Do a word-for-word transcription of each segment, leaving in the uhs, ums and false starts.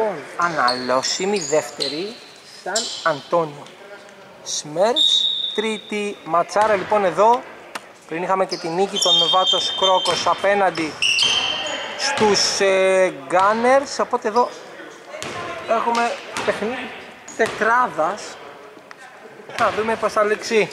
Λοιπόν, αναλώσιμη δεύτερη Σαν Αντώνιο Σμέρς, τρίτη ματσάρα λοιπόν εδώ. Πριν είχαμε και τη νίκη των Νοβάτος Κρόκος απέναντι στους ε, Gunners. Οπότε εδώ έχουμε παιχνίδι τετράδας. Θα δούμε πως θα λήξει.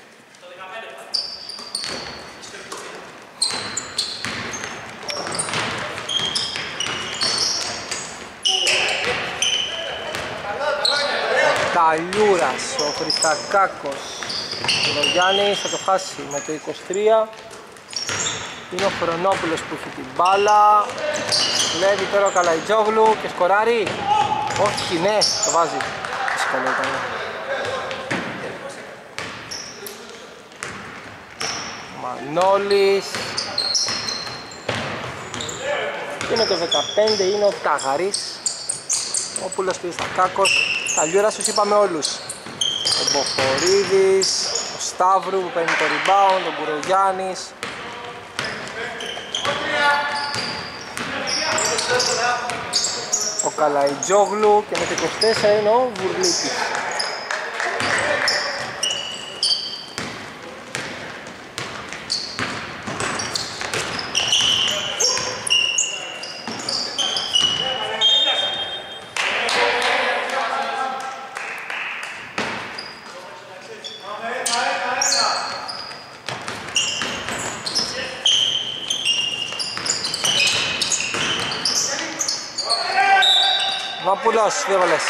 Καλιούρας, ο Χριστακάκος, ο Γιάννης θα το χάσει με το είκοσι τρία. Είναι ο Χρονόπουλος που έχει την μπάλα. Βλέπει τώρα ο Καλαϊτζόγλου και σκοράρει. Όχι, ναι, το βάζει. Δύσκολο ήταν. Μανώλης. Και με το δεκαπέντε είναι ο Ταγαρής. Ο Πούλος Χριστακάκος. Καλιούρας τους είπαμε όλους. Ο Μποχορίδης, ο Σταύρου που παίρνει το rebound, ο Μπουρογιάννης. Ο Καλαϊτζόγλου και με το είκοσι τέσσερα είναι ο Βουρλίκης. Βαπούλος, δύο βολές.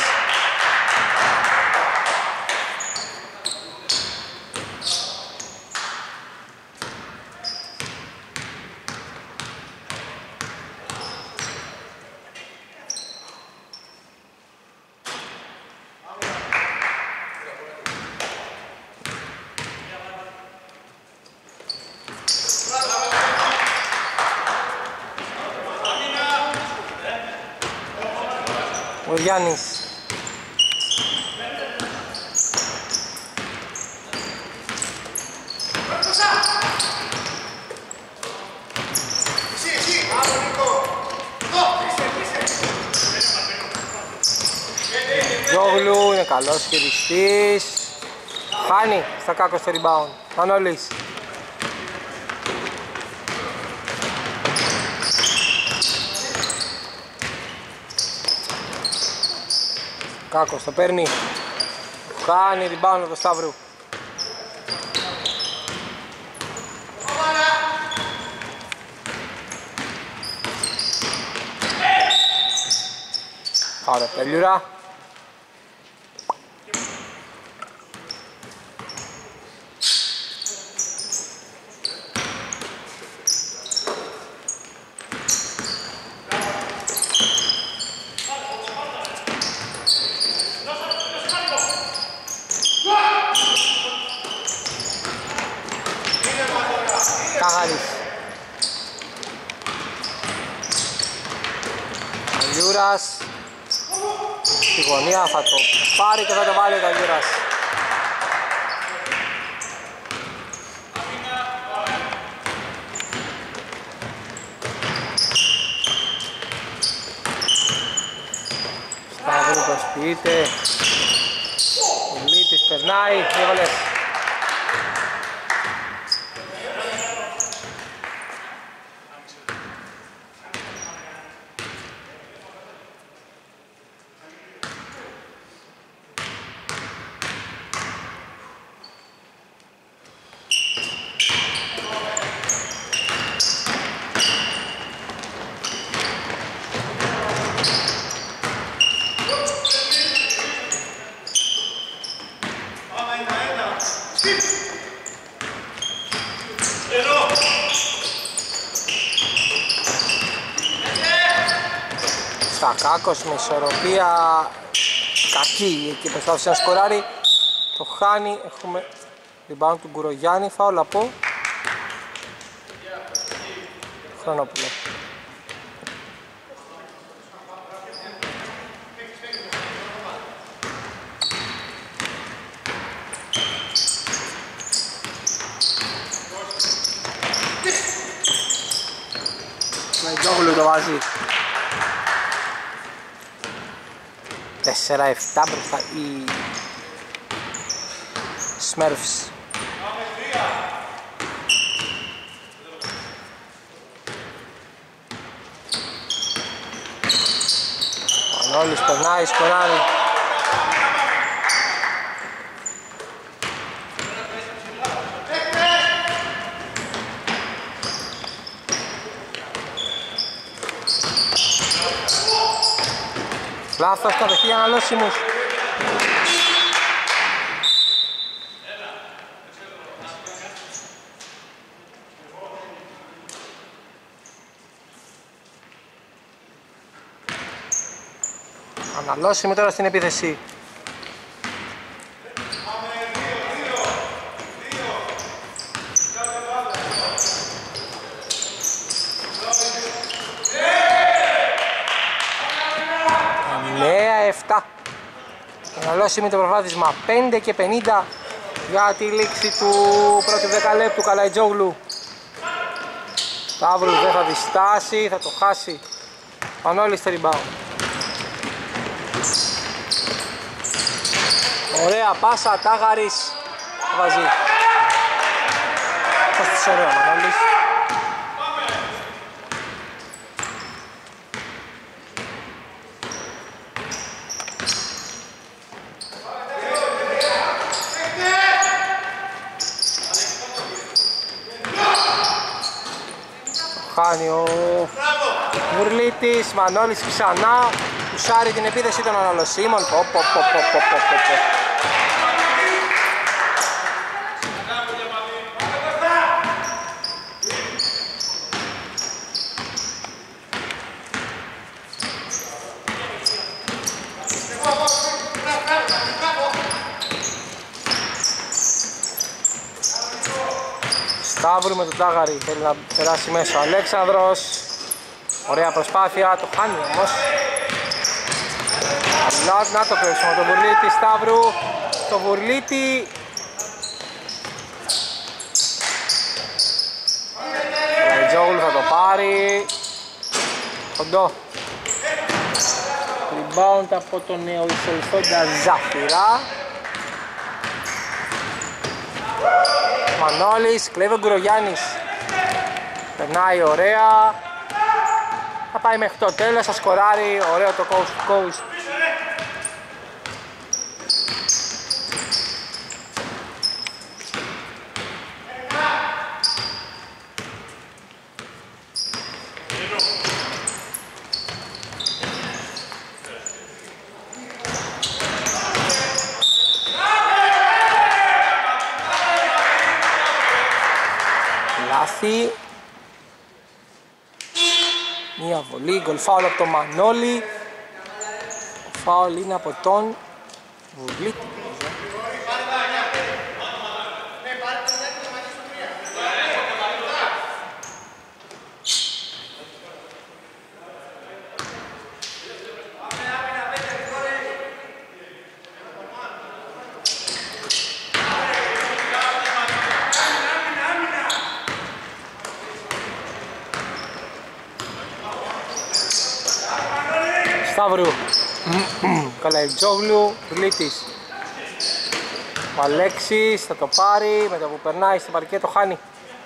Ο Γιάννης. Γιόγλου είναι καλός χειριστής. Χάνει στα κάκο στο rebound. Μανώλης. Κάκος το παίρνει. Κάνει rebound από το Σταύρου. Άρα Πελιούρα. Καγάρης. Καλιούρας. Στη γωνία θα το πάρει και θα το βάλει ο Καλιούρας. Σταύρου προσποιείται. Ο Λίτης περνάει. Δύο βολές. Στακάκος με ισορροπία κακή, εκεί προσπάθησε να σκοράρει, το χάνει. Έχουμε rebound του Γκουρογιάννη, φάουλ από Χρονόπουλο. Με Τζόγλου το βάζει. τέσσερα επτά μπροστά οι Smurfs. Μανώλης περνάει, σκοράρει. Λάθος, κατοχή αναλώσιμους. Αναλώσιμοι τώρα στην επίθεση. επτά. Αναλώσιμη το προβάδισμα πέντε και πενήντα για τη λήξη του πρώτου δεκαλέπτου. Καλαϊτζόγλου. Σταύρου δεν θα διστάσει, θα το χάσει. Πανόλης στο rebound. Ωραία πάσα, Τάγαρης βάζει. Πας ωραία Μανώλης. Χάνει ο Μουρλίτης, Μανώλης ξανά, πουσάρει την επίθεση των αναλωσίμων. Πο, πο, πο, πο, πο, πο, πο. Σταύρου με τον Τάγαρη, θέλει να περάσει μέσα ο Αλέξανδρος. Ωραία προσπάθεια, το χάνει όμως. Να το παίξουμε τον Βουρλίτη, Σταύρου. Το Βουρλίτη. Ο Λαϊτζόγλου θα το πάρει. Κοντό. Rebound από τον νεοεισελθόντα Ζάφυρα. Μανώλης, κλέβει ο Γκουρογιάννης. Περνάει ωραία. Θα πάει μέχρι το τέλος, θα σκοράρει. Ωραίο το coast to coast. Λάθη. Μία βολή, γκολ φάουλ από τον Μανώλη. Ο φάουλ είναι από τον Βουλίτη. Σταύρου, Καλαϊτζόγλου, Βουλίτης. Ο Αλέξης θα το πάρει, με το που περνάει στην παρκέ το χάνει.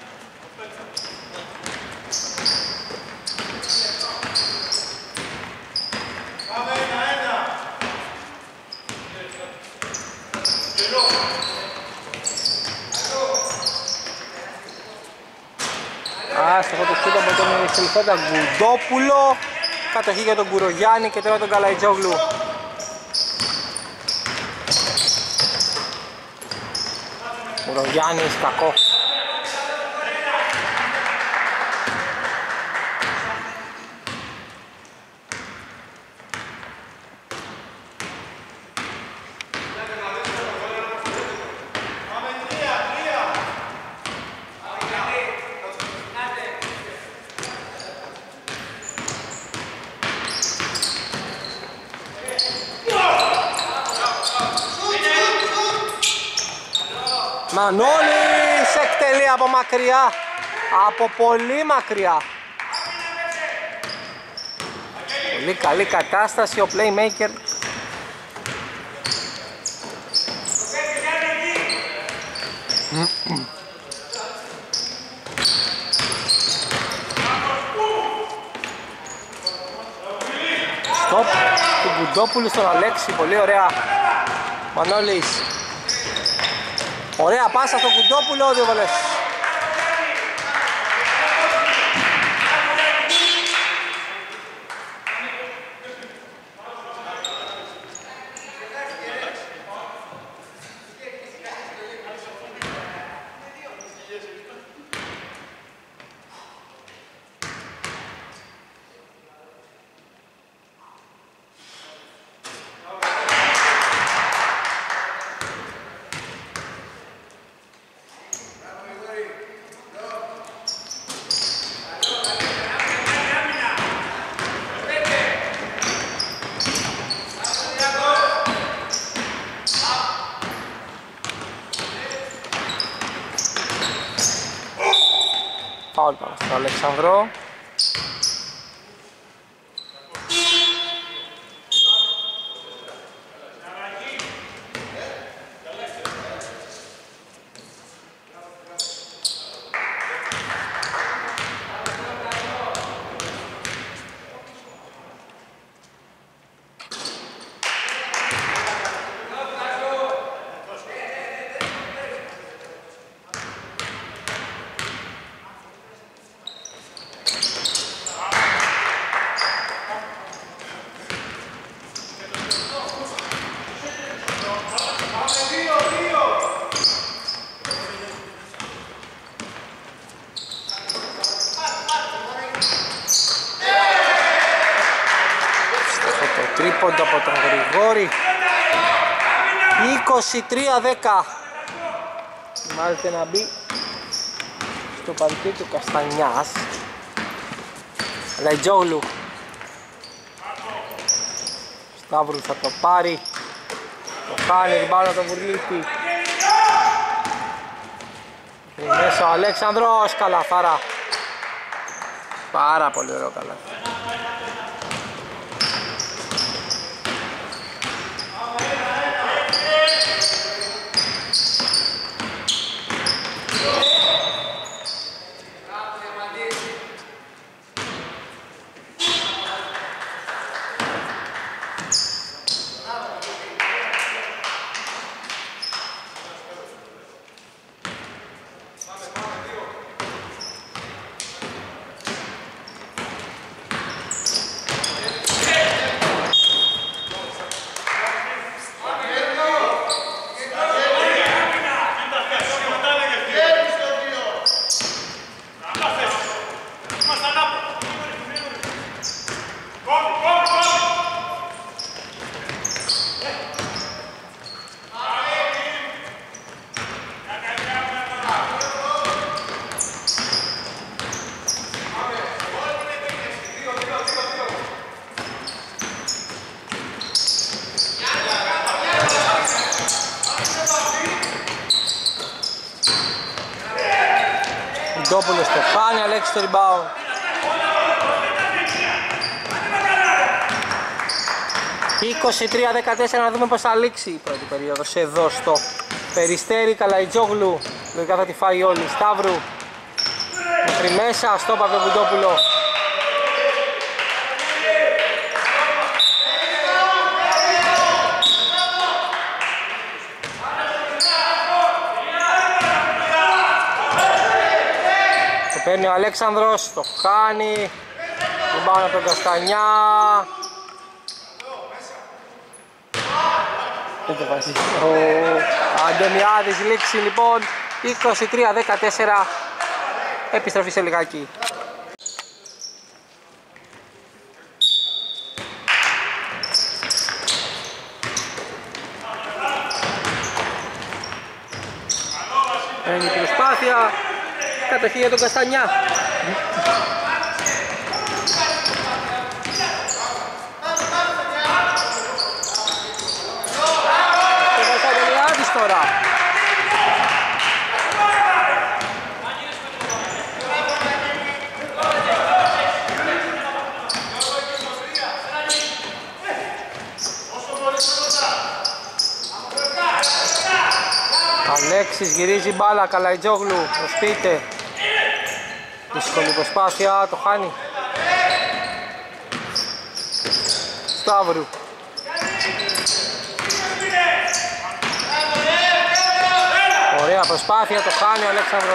Άστοχο το σούτ από τον Ισελφόντα Γκουντόπουλο. Κατοχή για τον Γκουρογιάννη και τώρα τον Καλαϊτζόγλου. Γκουρογιάννης, κακό. Μανώλης εκτελεί από μακριά, από πολύ μακριά. Πολύ καλή κατάσταση, ο playmaker Στοπ του Κουντόπουλου στον Αλέξη, πολύ ωραία. Μανώλης. Ωραία πάσα στον Κουντόπουλο, δύο βολές. Φάουλ πάνω στον Αλεξανδρό. Τρίποντο από τον Γρηγόρη. είκοσι τρία δέκα. Μάλιστα να μπει στο παρκέ του Καστανιάς. Λαϊτζόγλου. Σταύρου θα το πάρει. Το χάνει την μπάλα τον Βουρλίτη. Μέσα ο Αλέξανδρος, καλαθάρα. Πάρα πολύ ωραίο καλάθι. Κουντόπουλος το χάνει, Αλέξη το rebound. είκοσι τρία δεκατέσσερα, να δούμε πως θα λήξει η πρώτη περίοδος εδώ στο Περιστέρι. Καλαϊτζόγλου, λογικά θα τη φάει όλη. Σταύρου μέχρι μέσα, στόπ από τον Κουντόπουλο. Παίρνει ο Αλέξανδρος, το χάνει. Την πάνω από τον Καστανιά. Δεν το βάζει. Ο Αντωνιάδης λήξη λοιπόν. είκοσι τρία δεκατέσσερα. Επιστροφή σε λιγάκι. Παίρνει την προσπάθεια. Κατοχή για τον Καστανιά. Το Βαλκανιάδης τώρα. Αλέξης Αλέξης γυρίζει μπάλα, Καλαϊτζόγλου, προσποιείται. Δύσκολη προσπάθεια, το χάνει. Σταύρου. Ωραία προσπάθεια, το χάνει ο Αλέξανδρος.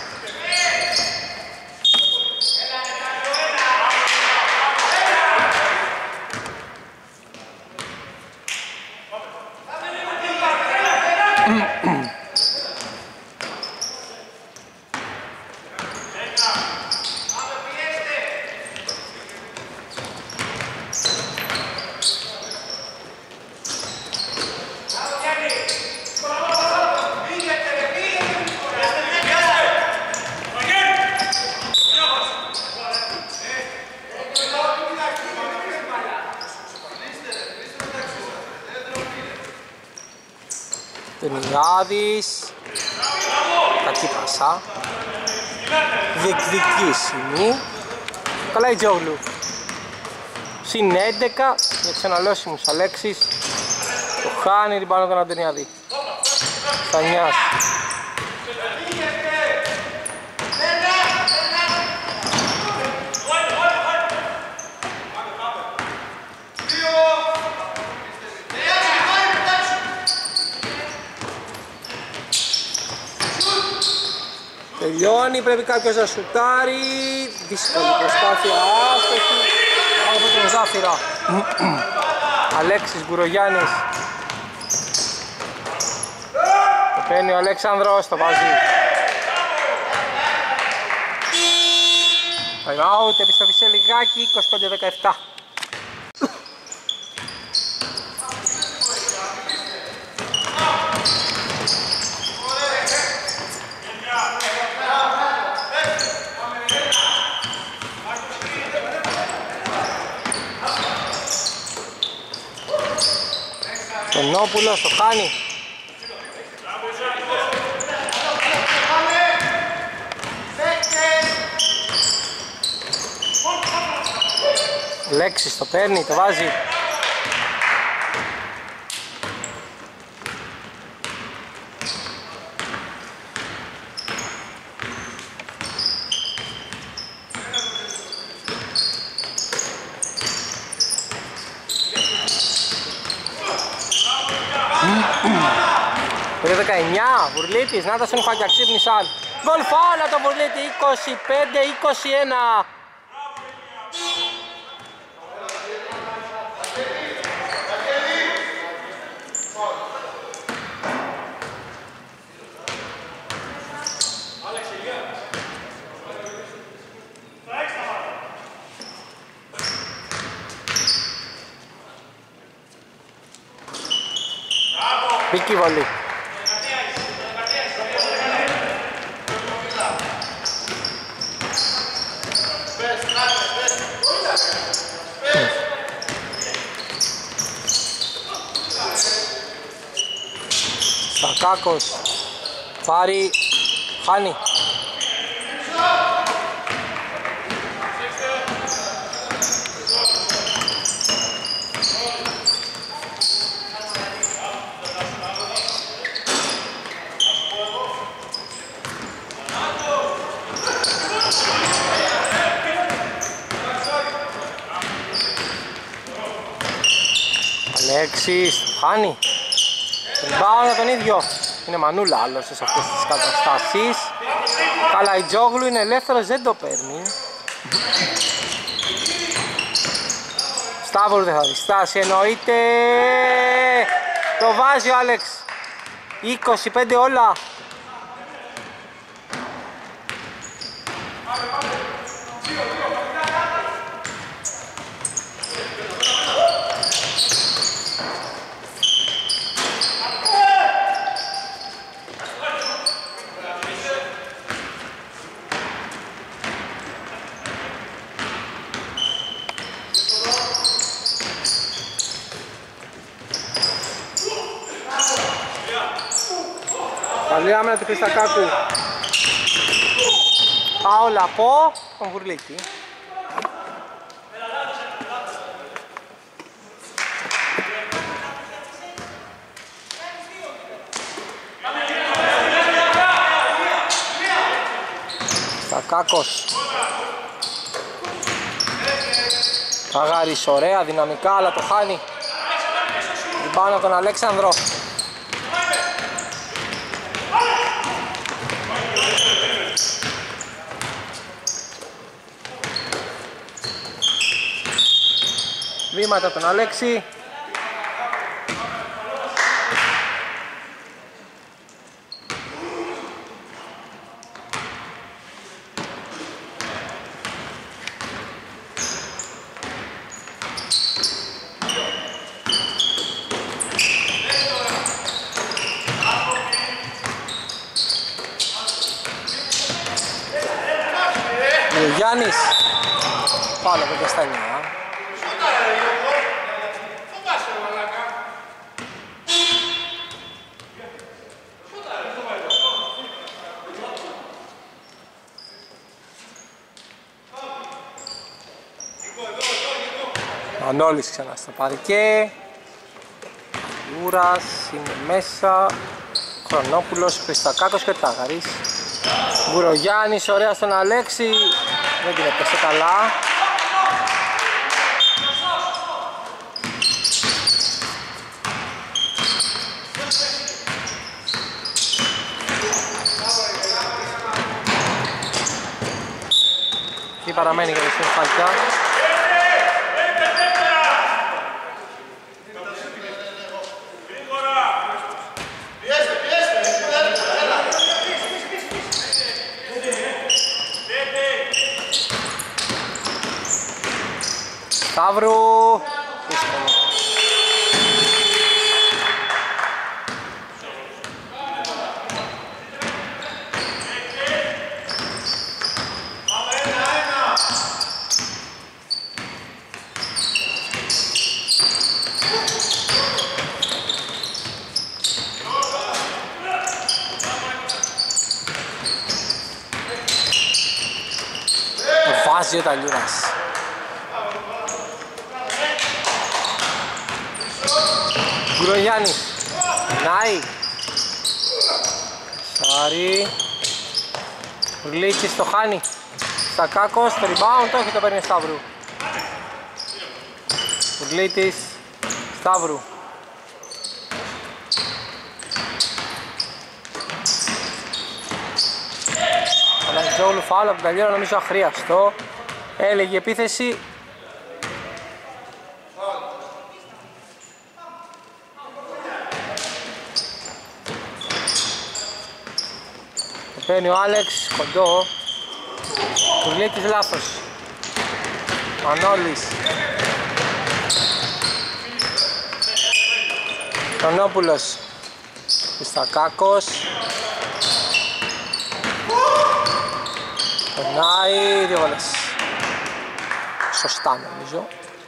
Τεμιλιάδης, κακή πασά, διεκδικήσιμη, Καλαϊτζόγλου, συν έντεκα για τους αναλώσιμους Αλέξης, το χάνει την πάνω τον Αντωνιάδη, Στανιάς. Τελειώνει, πρέπει κάποιος να σουτάρει. Δύσκολη προσπάθεια, άστοχη από τον Ζάφυρα. Αλέξης Γκουρογιάννης. Το παίρνει ο Αλέξανδρος, το βάζει. Time out, επιστροφή σε λιγάκι, είκοσι πέντε δεκαεπτά. Τονόπουλος το χάνει. Λέξης το παίρνει, το βάζει. δεκαεννιά, Βουρλίτης, Νάτασον Χακιαξίπνης Αλ. Γκολ φάουλ από τον Βουρλίτη, είκοσι πέντε είκοσι ένα. Πίκη βολή. Στακάκος πάρει, χάνει. Αλέξης, χάνει. Rebound τον ίδιο. Είναι μανούλα άλλωστε σε αυτές τις καταστάσεις. Καλαϊτζόγλου είναι ελεύθερος, δεν το παίρνει. Σταύρου δεν θα διστάσει, εννοείται. Το βάζει ο Άλεξ. είκοσι πέντε όλα. Καλή άμυνα του Χριστακάκου. Φάουλ από τον Βουρλίτη. Κάκος. Παγάρης ωραία, δυναμικά, αλλά το χάνει. Ριμπάουντ από τον Αλέξανδρο. Βήματα τον Αλέξη. Ο Γιάννης. Πάλι από στα εννιά. Μανώλης ξανά στο παρκέ. Ούρας είναι μέσα. Χρονόπουλος, Χριστακάκος και Τάγαρης. Μπουρογιάννης, ωραία στον Αλέξη. Δεν την έπαιξε καλά. Και παραμένει για τη συμφάκια. Σταύρου. Βάζει ο Ταλιούρας. Γκουρογιάννης. Νάι. Σάρι. Γλίτσης το χάνει. Στακάκος, το rebound, όχι το παίρνει Σταύρου. Γλίτης. Σταύρου. Αναζητζόγλου φάουλ από την Ταλιούρα, νομίζω αχρίαστο. Έλεγε επίθεση. Παίρνει ο Άλεξ, κοντό. Κουρλίτης λάθος. Μανώλης. Τονόπουλος. Πιστακάκος. Περνάει, δύο βολές. Σωστά νομίζω.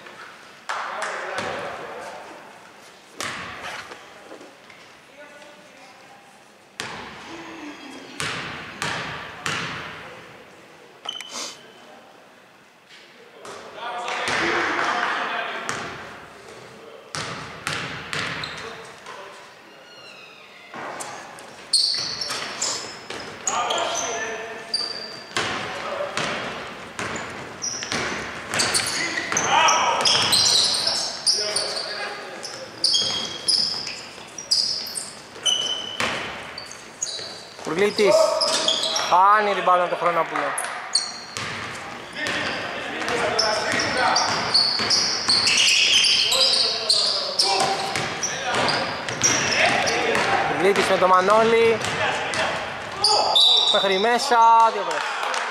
Κουρλίτης. Χάνει την μπάλα το Χρονόπουλο. Κουρλίτης με το Μανώλη. Μέχρι μέσα, δύο φορές.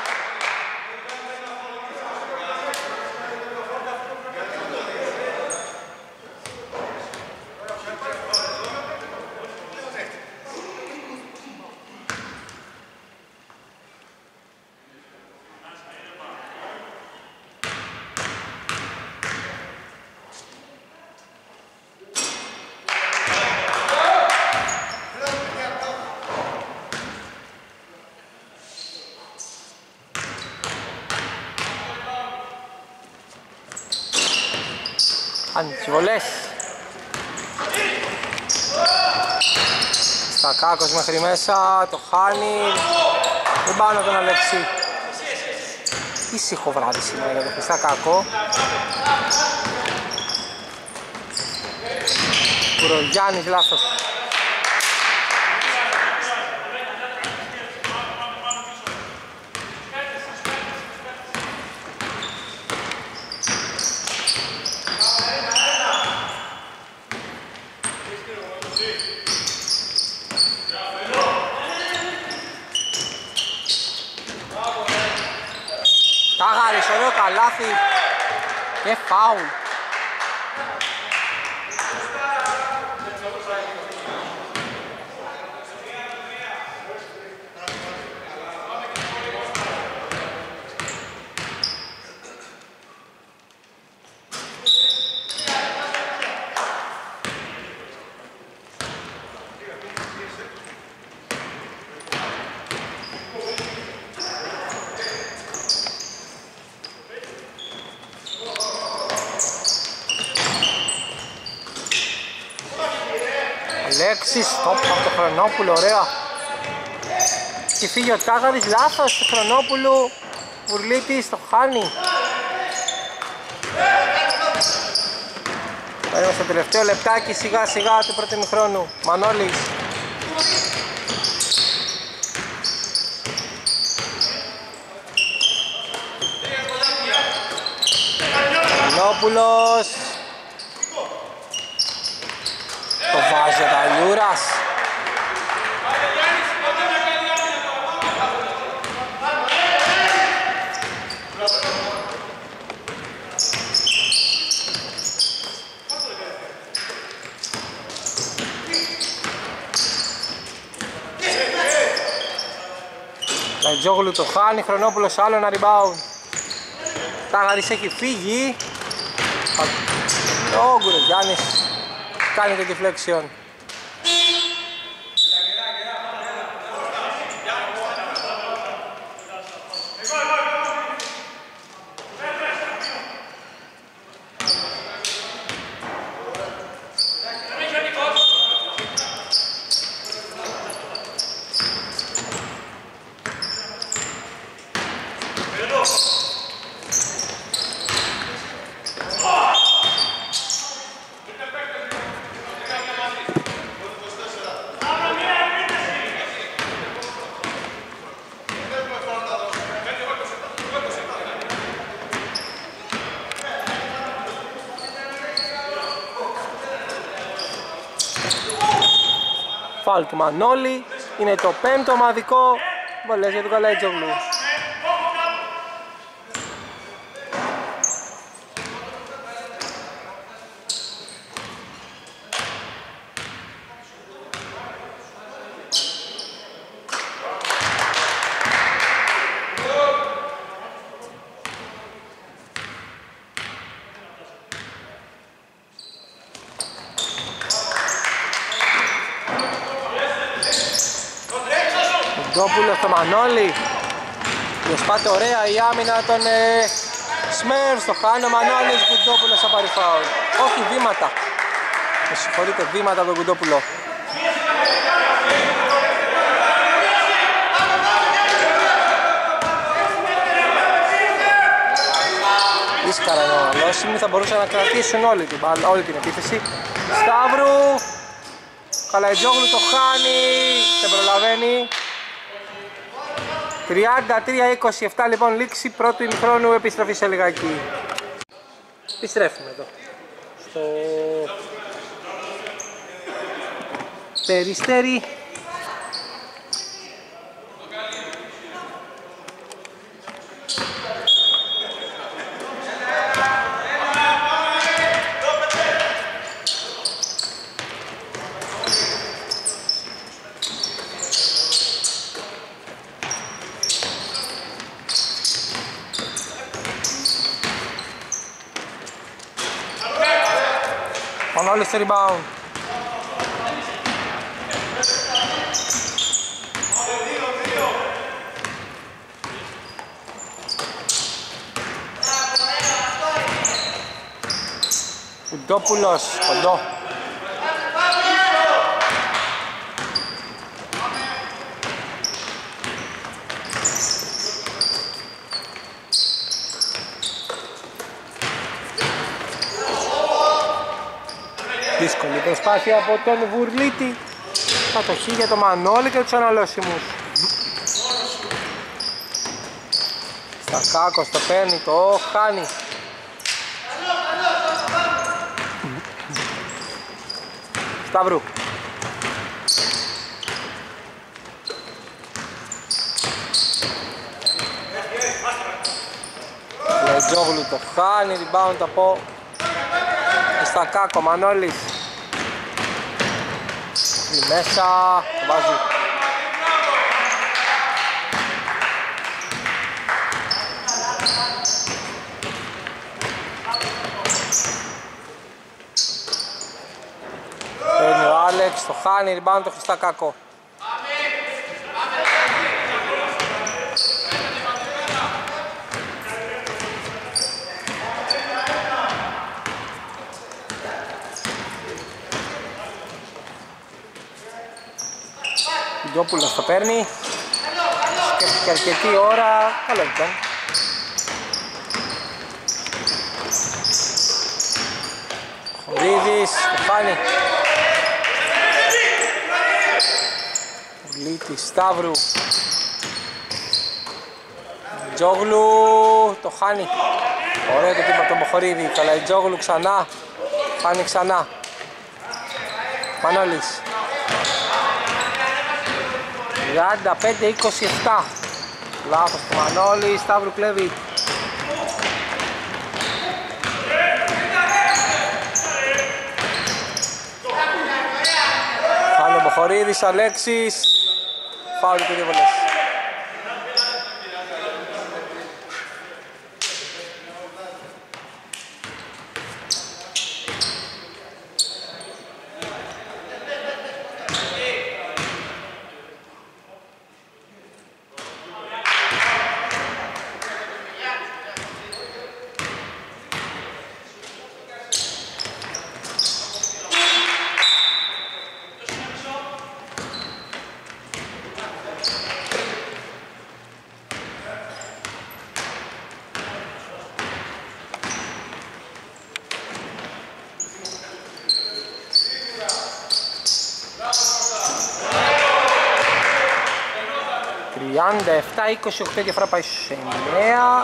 Χάνει τις βολές. Στακάκος μέχρι μέσα, το χάνει. Δεν πάνω τον Αλέξη. Ήσυχο βράδυ σήμερα για το Χριστάκακο. Κουρογιάννης, λάθος. Τάγαρης, ωραίο καλάθι και φάουλ. Αλέξης, στόπ από το Χρονόπουλο, ωραία. Και φύγει ο Τάγαρης, λάθος του Χρονόπουλου. Βουρλίτης, το χάνει. Πάμε στο τελευταίο λεπτάκι σιγά σιγά του πρώτου ημιχρόνου. Μανώλης. Χρονόπουλος. Το βάζει ο Ταλιούρας. Ταϊτζόγλου το χάνει, Χρονόπουλος άλλο ένα rebound. Τάγαρης έχει φύγει. Ο Γκουρογιάννης κάνει το deflection. Φάουλ του Μανώλη, είναι το πέμπτο ομαδικό βολές για τον Καλαϊτζόγλου. Κουντόπουλος στο Μανώλη. Προσπάται ωραία η άμυνα των ε, Smurfs. Το χάνει ο Μανώλης. Κουντόπουλος θα πάρει φάουλ. Όχι, βήματα. Με συγχωρείτε, βήματα από τον Κουντόπουλο. Ίσκαρα είναι αναλώσιμοι. Θα μπορούσαν να κρατήσουν όλη την, όλη την επίθεση. Σταύρου. Καλαϊτζόγλου το χάνει. Δεν προλαβαίνει. τριάντα τρία είκοσι επτά λοιπόν λήξη πρώτου ημιχρόνου, επιστροφή σε λιγάκι. Επιστρέφουμε εδώ στο Περιστέρι. Μανώλης στο rebound. Κουντόπουλος, κοντό. Δύσκολη προσπάθεια από τον Βουρλίτη. Κατοχή για το Μανώλη και τους αναλώσιμους. Στακάκος το παίρνει, το χάνει. Σταύρου. Λετζόγλου το χάνει, rebound από Στακάκο, Μανώλης. Μέσα, το βάζει. Παίρνει ο Άλεξ, το χάνει, rebound το Χριστακάκο. Γιώπουλος το παίρνει. Σκέφτηκε αρκετή ώρα. Καλό ήταν. Χωρίδης, το χάνει. Λίτης, Σταύρου. Τζόγλου, το χάνει. Ωραίο το τύπο από τον Μποχορίδη. Καλαϊτζόγλου ξανά. Χάνει ξανά. Μανώλης. τριάντα πέντε είκοσι επτά. Λάθος του Μανώλη, Σταύρου κλέβει. Χάνει ο Μποχορίδης, Αλέξης. Φάουλ και δύο βολές. τριάντα επτά είκοσι οκτώ, διαφορά πάει στους εννέα.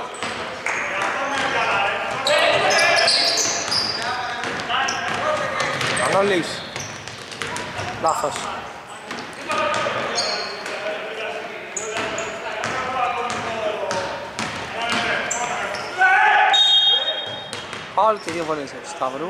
Μανώλης. Λάθος. Φάουλ και δύο βολές για του Σταύρου.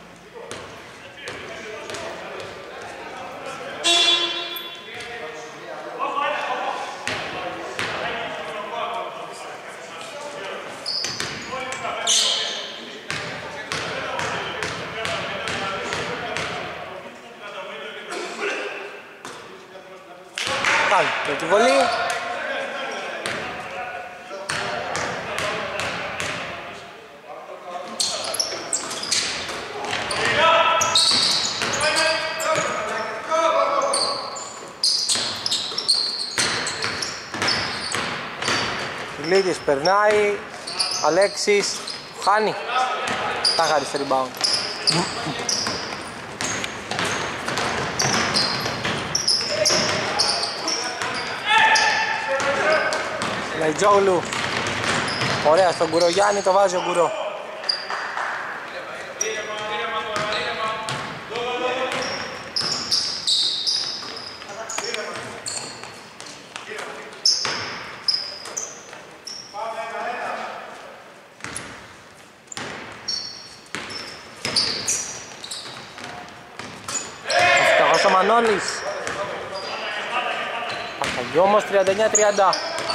Πρώτη βολή. Λίδης περνάει, Αλέξης χάνει. Τα χάρη στο rebound. Λαϊτζόγλου. Ωραία, στον Κουρογιάννη το βάζει ο Κουρό. Αυτός ο Μανώλης. Παπαγιώμος τριάντα εννιά τριάντα.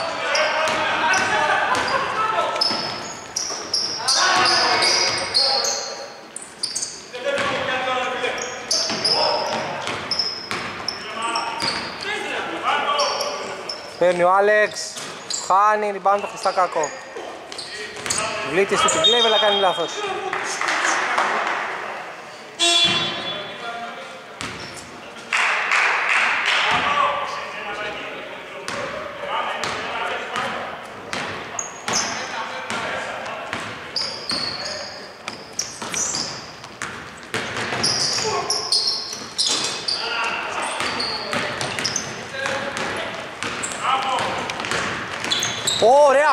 Παίρνει ο Άλεξ, χάνει, rebound το Χριστακάκο. Βλήτης του την κλέβει, αλλά κάνει λάθος.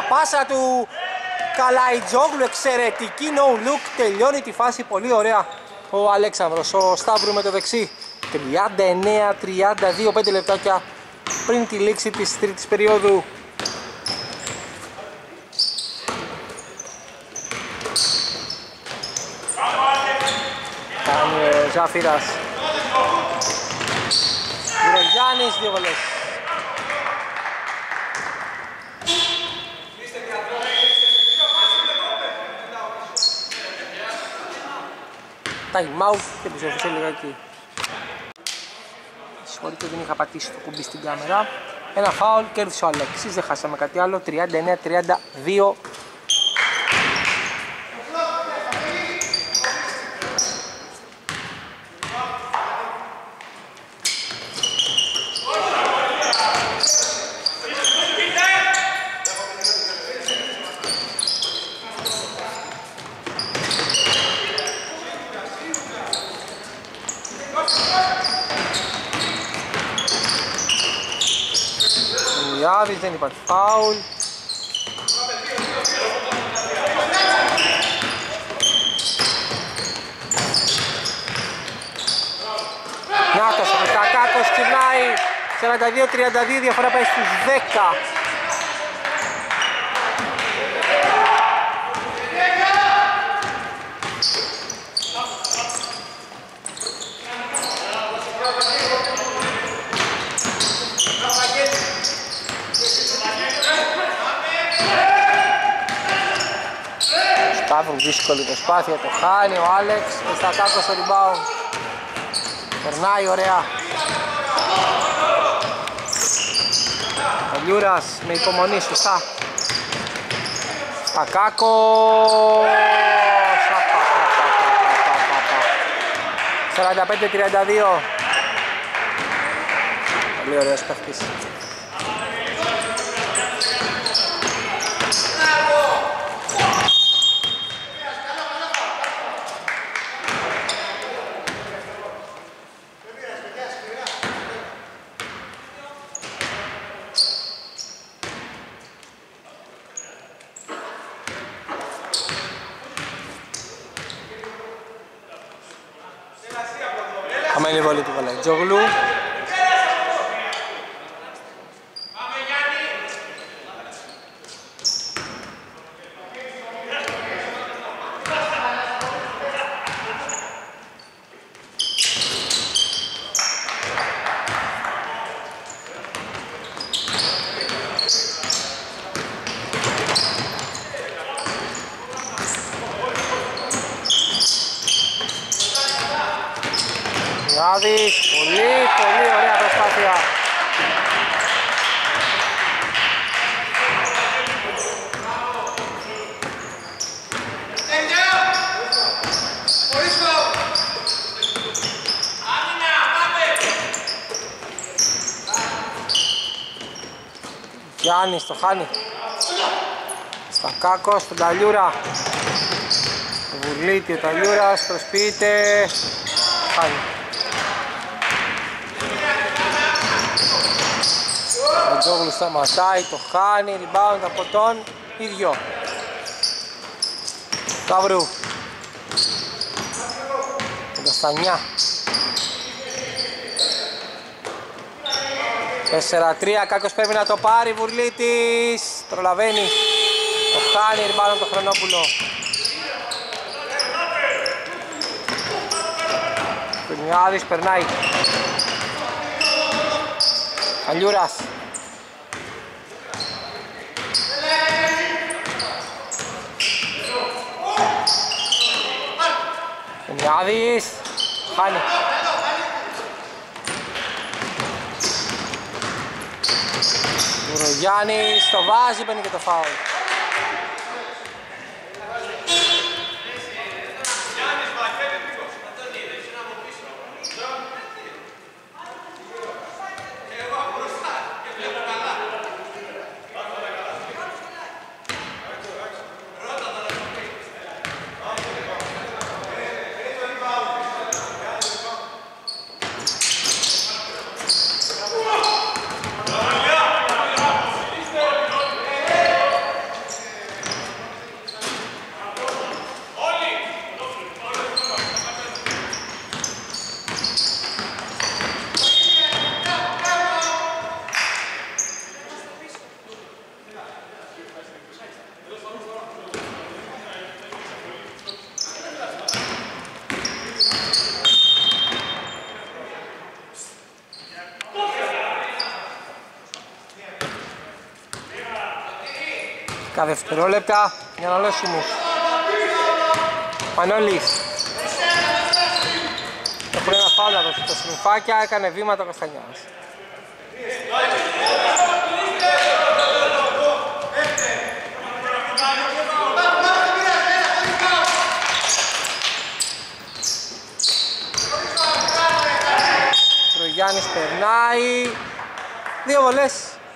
πάσα του Καλαϊτζόγλου, εξαιρετική no look, τελειώνει τη φάση πολύ ωραία ο Αλέξανδρος. Ο Σταύρου με το δεξί, τριάντα εννέα τριάντα δύο, πέντε λεπτάκια πριν τη λήξη της τρίτης περίοδου. Κάνει ο Ζάφυρας. Γυρογιάννης, δύο βολές. Time out και επιστροφή λιγάκι. Συγχωρείτε, δεν είχα πατήσει το κουμπί στην κάμερα. Ένα φάουλ, κέρδισε ο Αλέξης, δεν χάσαμε κάτι άλλο. τριάντα εννέα τριάντα δύο. Δεν υπάρχει φάουλ. Νάτος, ο Κακάκος ξυπνάει. σαράντα δύο τριάντα δύο, διαφορά πάει στους δέκα. Σταύρου, δύσκολη προσπάθεια, το χάνει ο Άλεξ, ο Στακάκος στο rebound. Περνάει ωραία. Ο Λιούρας με υπομονή, σωστά. Στακάκος. σαράντα πέντε τριάντα δύο. Πολύ ωραίος παίχτης. Χαμένη βολή του Καλαϊτζόγλου. Άδης, πολύ πολύ ωραία προσπάθεια. Γιάννης το χάνει. Στακάκος, τον Ταλιούρα. Βουλίτη ο Ταλιούρας, προσποιείται. Χάνει. Ο Τζόγλου σταματάει, το χάνει, rebound από τον ίδιο. Σταύρου. Ο Καστανιά. τέσσερα τρία, Κάκος πρέπει να το πάρει, Βουρλίτης. Προλαβαίνει. Το χάνει, rebound από τον Χρονόπουλο. Πενιάδης περνάει. Αλιούρας. Πενιάδης. Χάνει. Γιάννης το βάζει, παίρνει και το φάουλ. δέκα δευτερόλεπτα για αναλώσιμους. Μανώλης. Έχουν ένα φάουλ να δώσει τα συνυφάκια, έκανε βήματα ο Καστανιάς. Γιάννης περνάει, δύο βολές.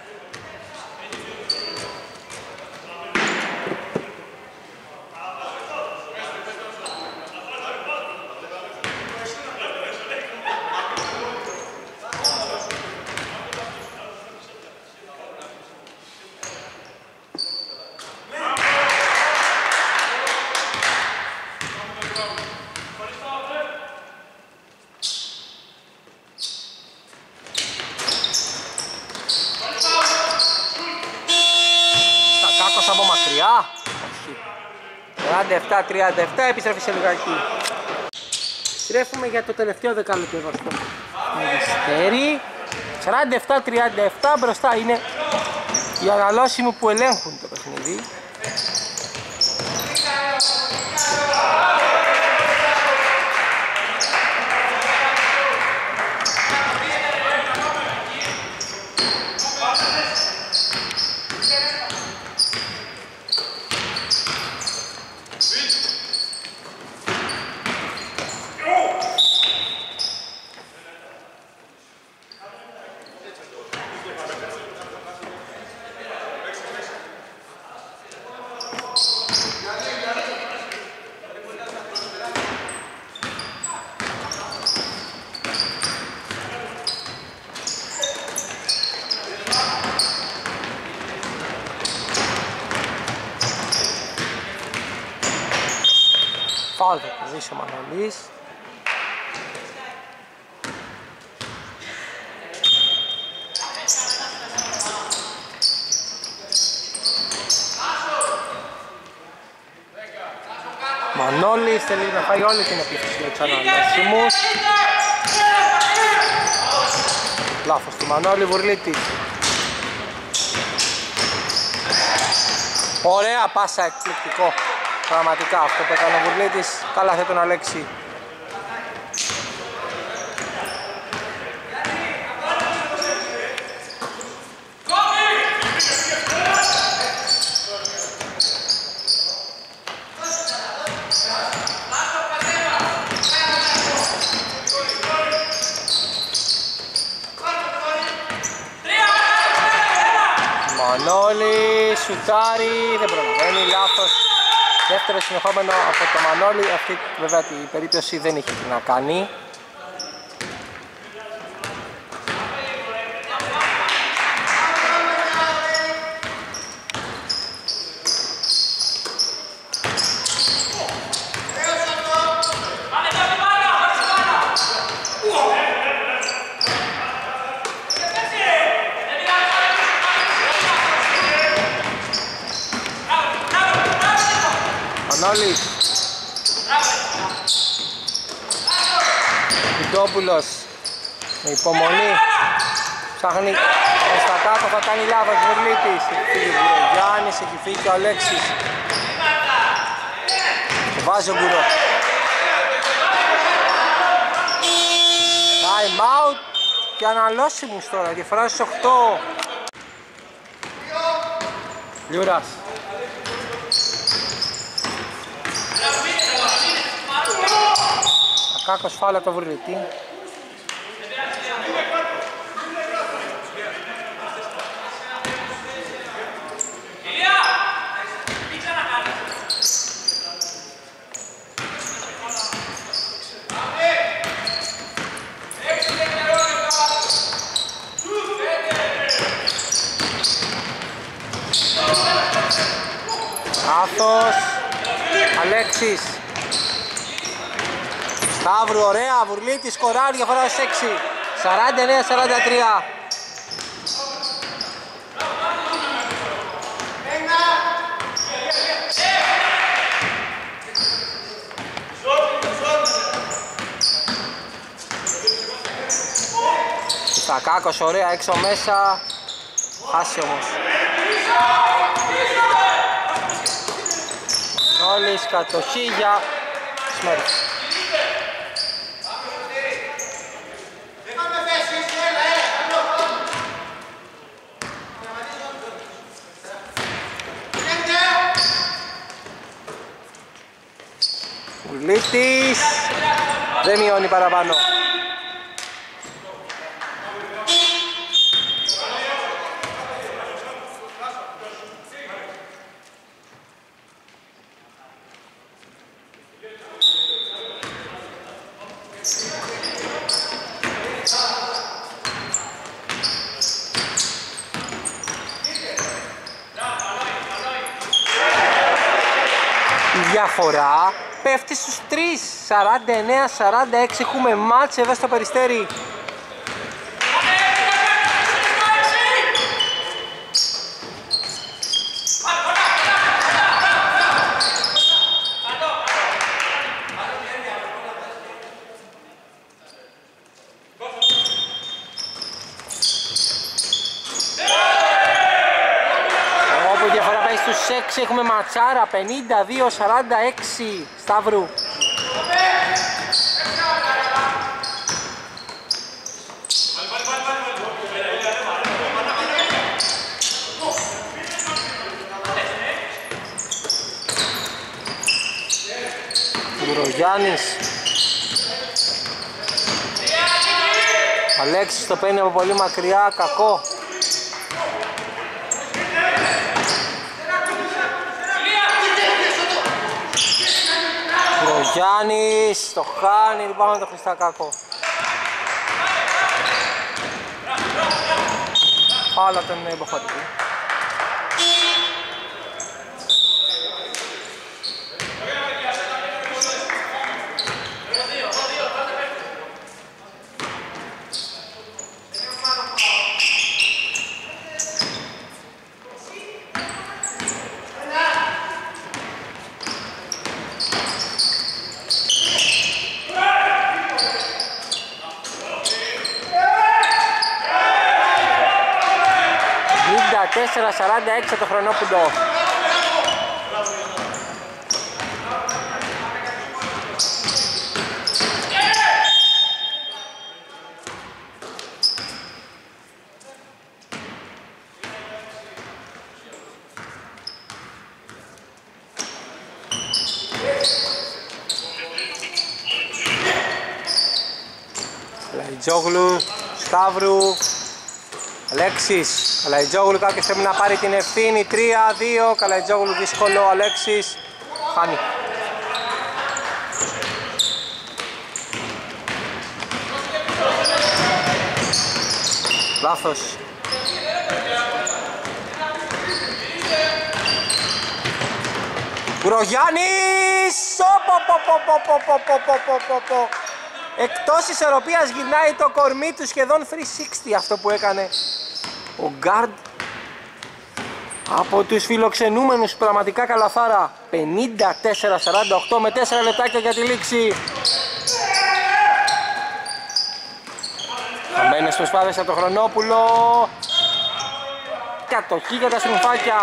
τριάντα επτά τριάντα επτά, επιστρέφει σε λιγάκι. Στρέφουμε για το τελευταίο δεκάλεπτο εδώ στο Περιστέρι. σαράντα επτά τριάντα επτά, μπροστά είναι οι αναλώσιμοι που ελέγχουν το παιχνίδι. Φάουλ θα κερδίσει ο Μανώλης. Μανώλης θέλει να φάει όλη την επίθεση για τους αναλώσιμους. Λάθος του Μανώλη, Βουρλίτης. Ωραία πάσα, εκπληκτικό. Πραγματικά αυτό που έκανε ο Βουρλίτης, καλά θα τον Αλέξη. Μανώλη, σουτάρι, δεν προλαβαίνει, λάθος. Δεύτερο συνεχόμενο από το Μανώλη, αυτή βέβαια την περίπτωση δεν είχε τι να κάνει. Μανώλης, Κουντόπουλος με υπομονή ψάχνει προς τα κάτω, θα κάνει λάθος Βουρλίτης. Έχει φύγει ο Μπουρογιάννης, έχει φύγει και ο Αλέξης. Το βάζει ο Μπουρο. Time out και αναλώσιμους τώρα, διαφορά στους οκτώ. Λιούρας. Ακάκος φάουλ από το Βουρλίτη. Λάθος. Αλέξης. Σταύρου, ωραία, Βουρλίτης, σκοράρει, διαφορά στους έξι. σαράντα εννέα σαράντα τρία. Στακάκος, ωραία, έξω μέσα. Χάσει όμως. Μανώλης, κατοχή για Σμέρς. Ουλίτης, δεν μειώνει παραπάνω. Η διαφορά πέφτει στους τρεις, σαράντα εννέα σαράντα έξι, έχουμε μάτς εδώ στο Περιστέρι. Όπου η διαφορά πάει στους έξι, έχουμε ματσάρα πενήντα δύο σαράντα έξι. Σταύρου. Γιάννης. Αλέξης το παίρνει από πολύ μακριά, κακό. Ο Γιάννης το χάνει, λοιπόν το Χριστακάκο. Άλλα τον υποχωρητή. τέσσερα σαράντα έξι το Χρονόπουλο. Λαϊτζόγλου, Σταύρου, Αλέξης. Καλαϊτζόγλου κάποια στιγμή να πάρει την ευθύνη, τρία δύο, Καλαϊτζόγλου δύσκολο, Αλέξης χάνει. Λάθος. Γουρογιάννης! Εκτός ισορροπίας γυρνάει το κορμί του, σχεδόν τριακόσια εξήντα αυτό που έκανε ο γκάρντ από τους φιλοξενούμενους, πραγματικά καλαθάρα. Πενήντα τέσσερα σαράντα οκτώ με τέσσερα λεπτάκια για τη λήξη. Χαμένες προσπάθειες από το Χρονόπουλο. Κατοχή για τα στρουμφάκια.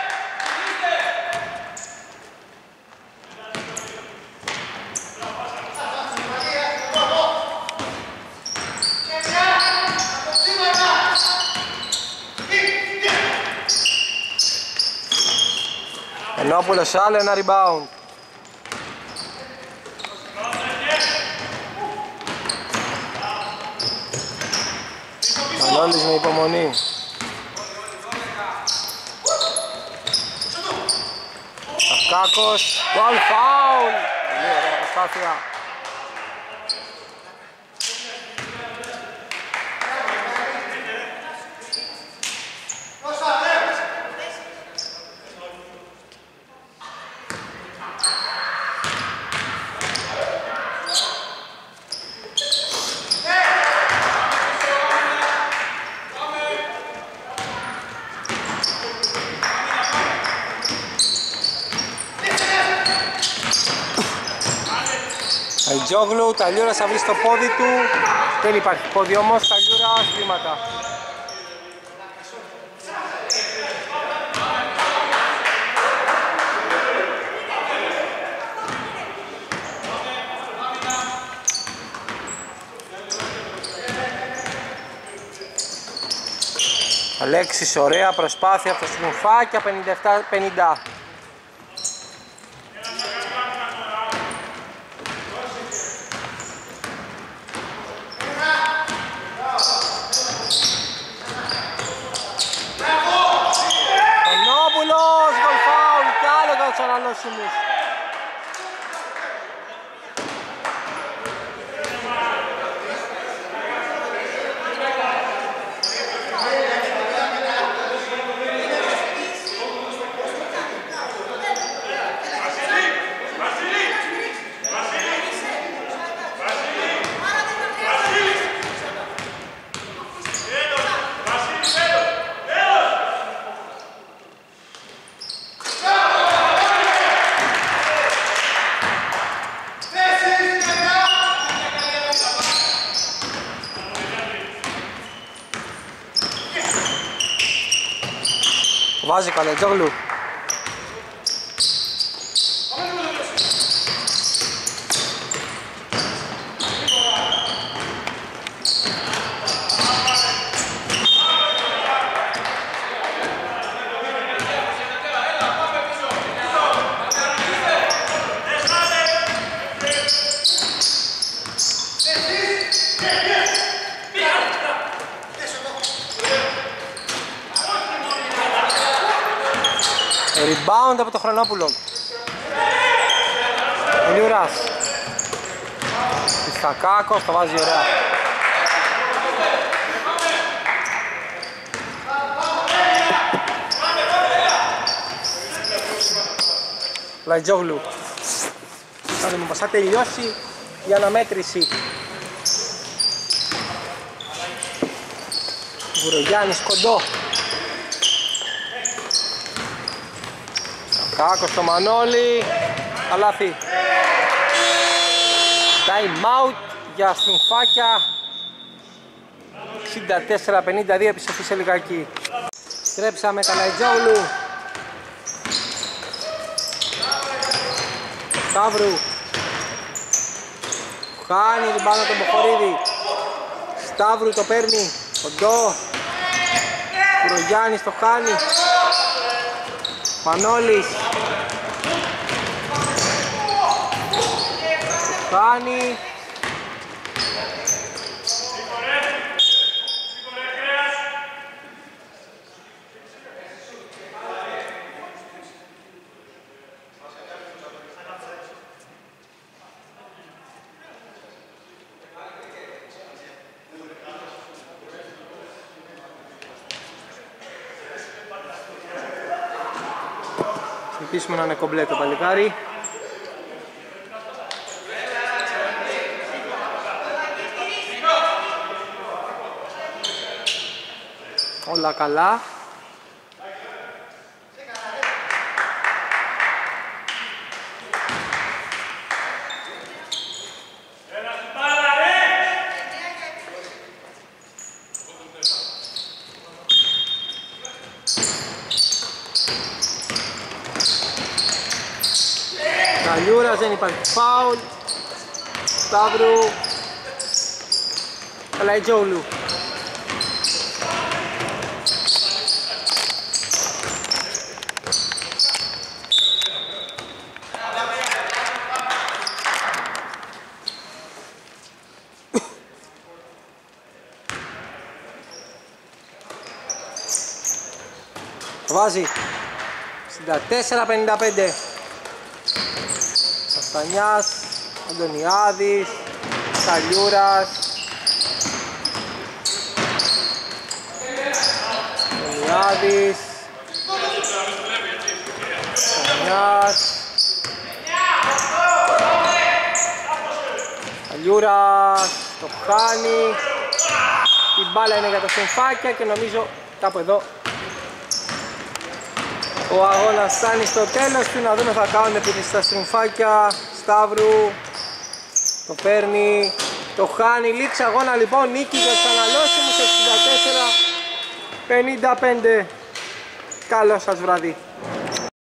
Ενόπουλος άλλο ένα rebound. Μανώλης με υπομονή. Κάκος, goal foul. Πολύ ωραία προσπάθεια. Αλτζόγλου, Ταλιούρας θα βρει στο πόδι του. Δεν υπάρχει πόδι όμως, Ταλιούρας, βήματα. Αλέξης, ωραία προσπάθεια από το Στρουμφάκια, πενήντα επτά πενήντα. Κονόπουλος, γκολ φάουλ, κι άλλο για τους αναλώσιμους. Βάζει Καλετζόγλου. Rebound από το Χρονόπουλο. Ελιουράς. Πιστακάκος, το βάζει ωραία. Λαϊτζόγλου. Θα μου πασά τελειώσει η αναμέτρηση. Βουρογιάννης κοντό. Κάκος στο Μανώλη. Καλάθι. Time out για Στρουμφάκια. εξήντα τέσσερα πενήντα δύο, επιστροφή σε λιγάκι. Στρέψαμε Καλαϊτζόγλου. Σταύρου. Χάνει την μπάλα τον Μποχορίδη. Σταύρου το παίρνει. Κοντό. Κουρογιάννης το χάνει. Μανώλης. Το χάνει. Συνηθίσουμε να είναι κομπλέ το παλικάρι. Όλα καλά. Καλιούρας, δεν υπάρχει φάουλ. Σταύρου. Καλαϊτζόγλου. Βάζει εξήντα τέσσερα πενήντα πέντε. Καστανιάς, Αντωνιάδης, Καλιούρας, Αντωνιάδης, Καστανιάς, Καλιούρας, το χάνει. Η μπάλα είναι για τα Στρουμφάκια και νομίζω κάπου εδώ ο αγώνας φτάνει στο τέλος του. Να δούμε θα κάνουν επίθεση στα Στρουμφάκια. Σταύρου το παίρνει, το χάνει. Λήξη αγώνα λοιπόν, νίκη για τους αναλώσιμους εξήντα τέσσερα πενήντα πέντε. Καλό σας βράδυ.